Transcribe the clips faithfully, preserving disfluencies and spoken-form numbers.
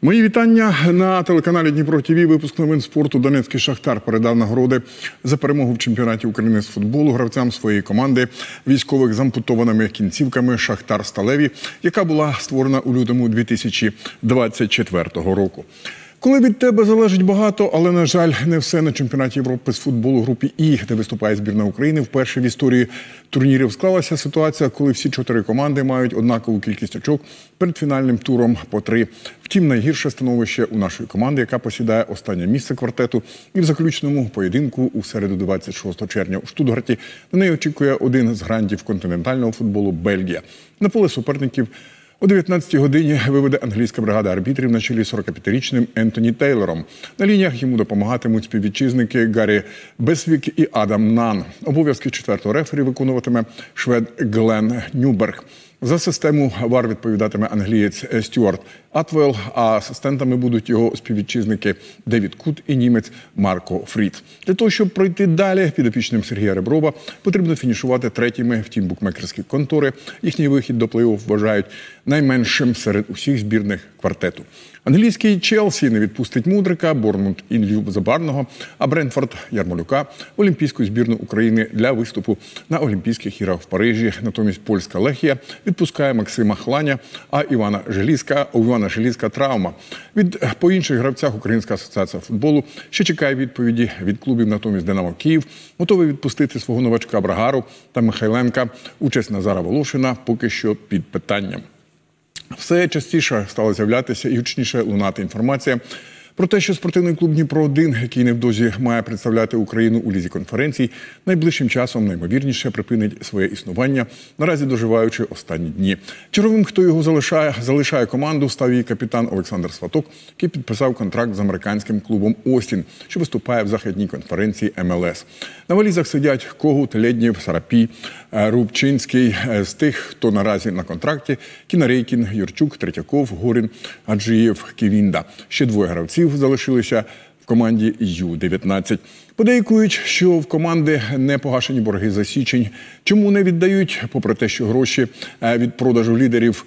Мої вітання на телеканалі Дніпро ТВ. Випуск новин спорту. Донецький Шахтар передав нагороди за перемогу в чемпіонаті України з футболу гравцям своєї команди військових з ампутованими кінцівками «Шахтар Сталеві», яка була створена у лютому дві тисячі двадцять четвертого року. Коли від тебе залежить багато, але, на жаль, не все на чемпіонаті Європи з футболу в групі І, де виступає збірна України, вперше в історії турнірів склалася ситуація, коли всі чотири команди мають однакову кількість очок перед фінальним туром по три. Втім, найгірше становище у нашої команди, яка посідає останнє місце квартету, і в заключному поєдинку у середу двадцять шостого червня у Штутгарті на неї очікує один з грандів континентального футболу – Бельгія. На поле суперників о дев'ятнадцятій годині виведе англійська бригада арбітрів на чолі з сорокап'ятирічним Ентоні Тейлором. На лініях йому допомагатимуть співвітчизники Гаррі Бесвік і Адам Нан. Обов'язки четвертого рефері виконуватиме швед Глен Нюберг. За систему ВАР відповідатиме англієць Стюарт Атвелл, а асистентами будуть його співвітчизники Девід Кут і німець Марко Фріц. Для того, щоб пройти далі, підопічним Сергія Реброва потрібно фінішувати третіми. Втім, букмекерські контори їхній вихід до плей-офф вважають найменшим серед усіх збірних квартету. Англійський Челсі не відпустить Мудрика, Борнмут Інлю Забарного, а Брентфорд Ярмолюка – олімпійську збірну України для виступу на Олімпійських іграх в Парижі. Натомість польська Лехія відпускає Максима Хланя, а Івана Желізка, у Івана Желізка травма. Від по інших гравцях Українська асоціація футболу ще чекає відповіді від клубів. Натомість Динамо Київ готовий відпустити свого новачка Брагару та Михайленка. Участь Назара Волошина поки що під питанням. Все частіше стала з'являтися і гучніше лунати інформація про те, що спортивний клуб Дніпро один, який невдовзі має представляти Україну у лізі конференцій, найближчим часом найімовірніше припинить своє існування, наразі доживаючи останні дні. Черговим, хто його залишає, залишає команду, став її капітан Олександр Сваток, який підписав контракт з американським клубом «Остін», що виступає в західній конференції Ем Ел Ес. На валізах сидять Когут, Леднєв, Сарапій, Рубчинський. З тих, хто наразі на контракті – Кінарейкін, Юрчук, Третьяков, Горін, Аджиєв, Ківінда. Ще двоє гравців залишилися в команді Ю дев'ятнадцять. Подейкують, що в команди не погашені борги за січень. Чому не віддають? Попри те, що гроші від продажу лідерів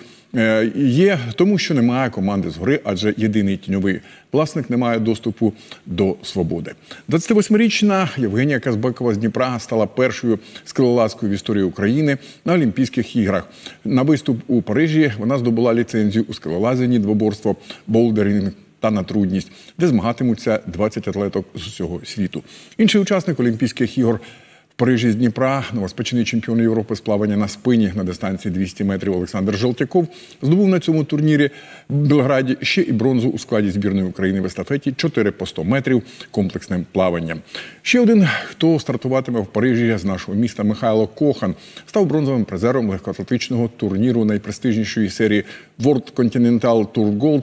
є, тому що немає команди згори, адже єдиний тіньовий власник не має доступу до свободи. двадцятивосьмирічна Євгенія Казбекова з Дніпра стала першою скелелазкою в історії України на Олімпійських іграх. На виступ у Парижі вона здобула ліцензію у скелелазенні, двоборство, болдеринг та на трудність, де змагатимуться двадцять атлеток з усього світу. Інший учасник Олімпійських ігор в Парижі з Дніпра, новоспечений чемпіон Європи з плавання на спині на дистанції двісті метрів Олександр Желтяков, здобув на цьому турнірі в Белграді ще і бронзу у складі збірної України в естафеті чотири по сто метрів комплексним плаванням. Ще один, хто стартуватиме в Парижі з нашого міста, Михайло Кохан, став бронзовим призером легкоатлетичного турніру найпрестижнішої серії World Continental Tour Gold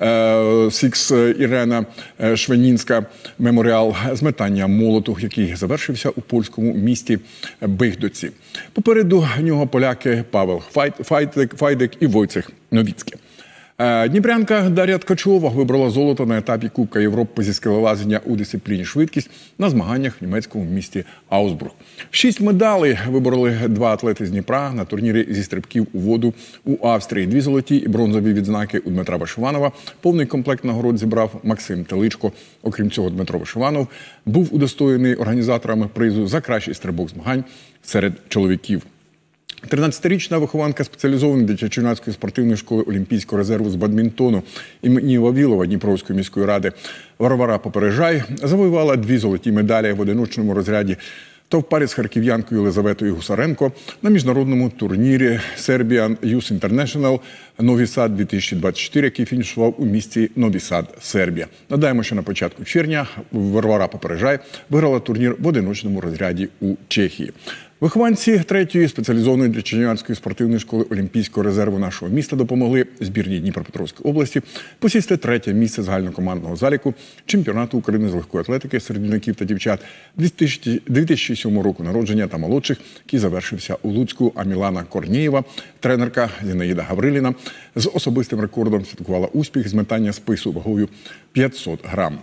Six Ірена Швенінська Меморіал з метання молоту, який завершився у польському місті Бигдоці. Попереду нього поляки Павел Файдек, Файдек і Войцех Новіцький. Дніпрянка Дар'я Ткачова вибрала золото на етапі Кубка Європи зі скелелазіння у дисципліні швидкість на змаганнях в німецькому місті Аусбург. Шість медалей вибороли два атлети з Дніпра на турнірі зі стрибків у воду у Австрії. Дві золоті і бронзові відзнаки у Дмитра Вишиванова. Повний комплект нагород зібрав Максим Теличко. Окрім цього, Дмитро Вишиванов був удостоєний організаторами призу за кращий стрибок змагань серед чоловіків. тринадцятирічна вихованка спеціалізованої дитячо-юнацької спортивної школи Олімпійського резерву з бадмінтону імені Вавілова Дніпровської міської ради Варвара Попережай завоювала дві золоті медалі в одиночному розряді та в парі з харків'янкою Єлизаветою Гусаренко на міжнародному турнірі Serbian Youth International Нові Сад дві тисячі двадцять чотири, який фінішував у місті Нові Сад, Сербія. Нагадаємо, що на початку червня Варвара Попережай виграла турнір в одиночному розряді у Чехії. Вихованці третьої спеціалізованої дитячо-юнацької спортивної школи Олімпійського резерву нашого міста допомогли збірній Дніпропетровської області посісти третє місце загальнокомандного заліку чемпіонату України з легкої атлетики серед юнаків та дівчат дві тисячі сьомого року народження та молодших, який завершився у Луцьку. А Мілана Корнієва, тренерка Зінаїда Гавриліна, з особистим рекордом святкувала успіх з метання спису вагою п'ятсот грам.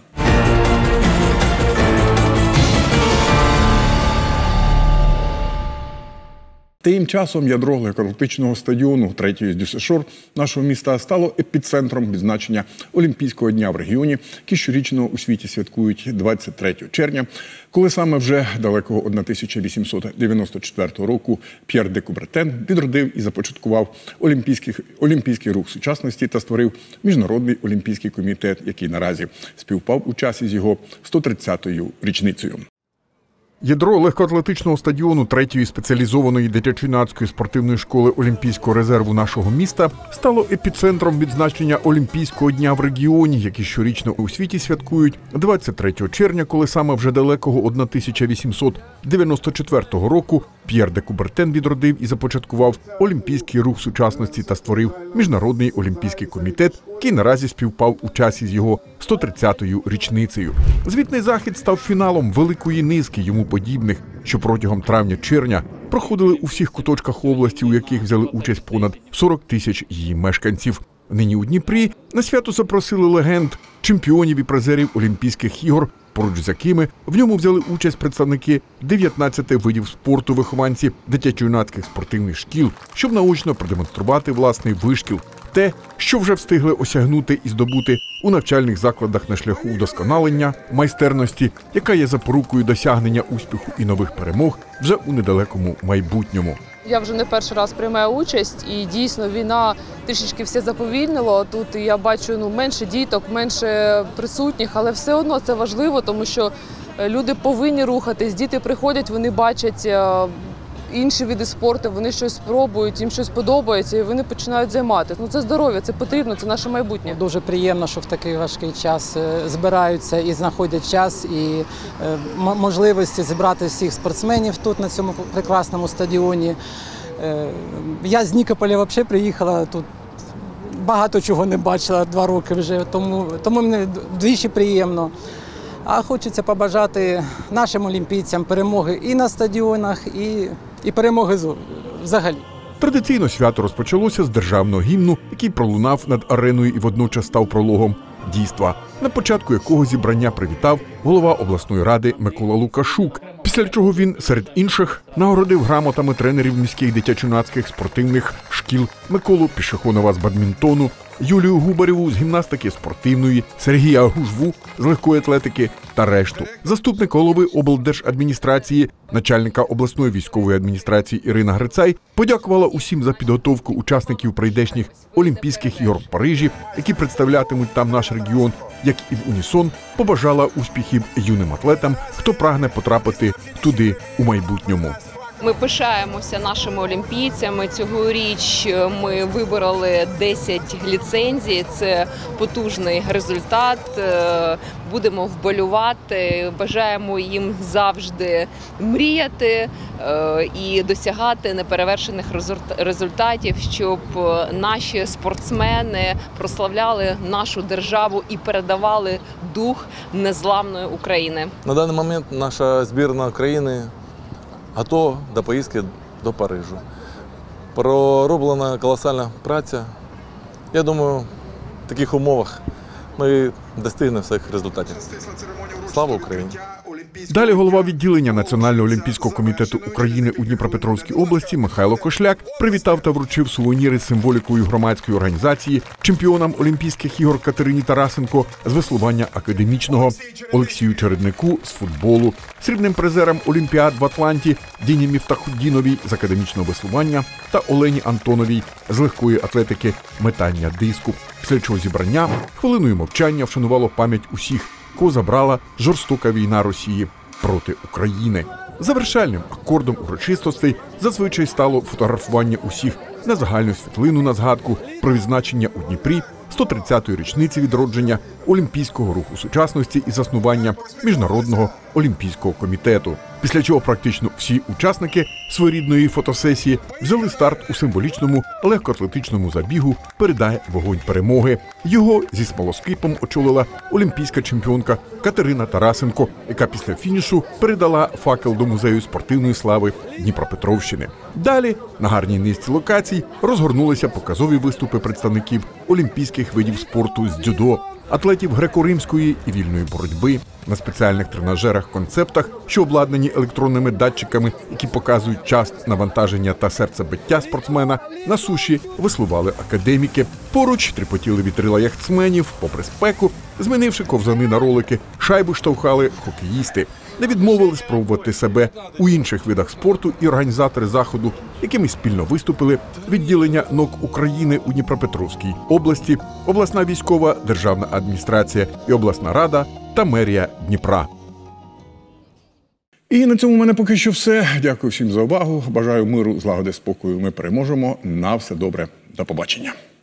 Тим часом ядро легкоатлетичного стадіону третьої з ДЮСШ нашого міста стало епіцентром відзначення Олімпійського дня в регіоні, який щорічно у світі святкують двадцять третього червня, коли саме вже далекого тисяча вісімсот дев'яносто четвертого року П'єр де Кубертен відродив і започаткував олімпійський, олімпійський рух сучасності та створив Міжнародний олімпійський комітет, який наразі співпав у часі з його сто тридцятою річницею. Ядро легкоатлетичного стадіону третьої спеціалізованої дитячо-юнацької спортивної школи Олімпійського резерву нашого міста стало епіцентром відзначення Олімпійського дня в регіоні, який щорічно у світі святкують двадцять третього червня, коли саме вже далекого тисяча вісімсот дев'яносто четвертого року П'єр де Кубертен відродив і започаткував Олімпійський рух сучасності та створив Міжнародний олімпійський комітет, який наразі співпав у часі з його сто тридцятою річницею. Звітний захід став фіналом великої низки йому подібних, що протягом травня-червня проходили у всіх куточках області, у яких взяли участь понад сорок тисяч її мешканців. Нині у Дніпрі на свято запросили легенд, чемпіонів і призерів Олімпійських ігор, поруч з якими в ньому взяли участь представники дев'ятнадцяти видів спорту, вихованці дитячо-юнацьких спортивних шкіл, щоб наочно продемонструвати власний вишкіл, те, що вже встигли осягнути і здобути у навчальних закладах на шляху вдосконалення, майстерності, яка є запорукою досягнення успіху і нових перемог вже у недалекому майбутньому. Я вже не перший раз приймаю участь, і дійсно війна трішечки все заповільнила. Тут я бачу ну, менше діток, менше присутніх, але все одно це важливо, тому що люди повинні рухатись, діти приходять, вони бачать інші види спорту, вони щось спробують, їм щось подобається і вони починають займатися. Ну, це здоров'я, це потрібно, це наше майбутнє. Дуже приємно, що в такий важкий час збираються і знаходять час і можливості зібрати всіх спортсменів тут, на цьому прекрасному стадіоні. Я з Нікополя взагалі приїхала тут. Багато чого не бачила два роки вже, тому, тому мені двічі приємно. А хочеться побажати нашим олімпійцям перемоги і на стадіонах, і, і перемоги взагалі. Традиційно свято розпочалося з державного гімну, який пролунав над ареною і водночас став прологом дійства, на початку якого зібрання привітав голова обласної ради Микола Лукашук. Після чого він, серед інших, нагородив грамотами тренерів міських дитячо-юнацьких спортивних шкіл Миколу Пішехонова з бадмінтону, Юлію Губарєву з гімнастики спортивної, Сергія Гужву з легкої атлетики та решту. Заступник голови облдержадміністрації, начальника обласної військової адміністрації Ірина Грицай подякувала усім за підготовку учасників прийдешніх Олімпійських ігор в Парижі, які представлятимуть там наш регіон, як і в унісон побажала успіхів юним атлетам, хто прагне потрапити туди у майбутньому. Ми пишаємося нашими олімпійцями. Цьогоріч ми вибороли десять ліцензій. Це потужний результат. Будемо вболювати, бажаємо їм завжди мріяти і досягати неперевершених результатів, щоб наші спортсмени прославляли нашу державу і передавали дух незламної України. На даний момент наша збірна України готова до поїздки до Парижу. Пророблена колосальна праця. Я думаю, в таких умовах ми достигнемо всіх результатів. Слава Україні! Далі голова відділення Національного олімпійського комітету України у Дніпропетровській області Михайло Кошляк привітав та вручив сувеніри з символікою громадської організації чемпіонам Олімпійських ігор Катерині Тарасенко з веслування академічного, Олексію Череднику з футболу, срібним призерам Олімпіад в Атланті Діні Міфтахуддіновій з академічного веслування та Олені Антоновій з легкої атлетики метання диску. Після чого зібрання хвилиною мовчання вшанувало пам'ять усіх, кого забрала жорстока війна Росії проти України. Завершальним акордом урочистостей зазвичай стало фотографування усіх на загальну світлину на згадку про відзначення у Дніпрі сто тридцятої річниці відродження Олімпійського руху сучасності і заснування Міжнародного олімпійського комітету. Після чого практично всі учасники своєрідної фотосесії взяли старт у символічному легкоатлетичному забігу «Передай вогонь перемоги». Його зі смолоскипом очолила олімпійська чемпіонка Катерина Тарасенко, яка після фінішу передала факел до музею спортивної слави Дніпропетровщини. Далі на гарній низці локацій розгорнулися показові виступи представників олімпійських видів спорту з дзюдо, атлетів греко-римської і вільної боротьби, на спеціальних тренажерах-концептах, що обладнані електронними датчиками, які показують час навантаження та серцебиття спортсмена, на суші веслували академіки. Поруч тріпотіли вітрила яхтсменів, попри спеку, змінивши ковзани на ролики, шайбу штовхали хокеїсти. Не відмовили спробувати себе у інших видах спорту і організатори заходу, якими спільно виступили відділення НОК України у Дніпропетровській області, обласна військова державна адміністрація і обласна рада та мерія Дніпра. І на цьому в мене поки що все. Дякую всім за увагу. Бажаю миру, злагоди, спокою. Ми переможемо. На все добре. До побачення.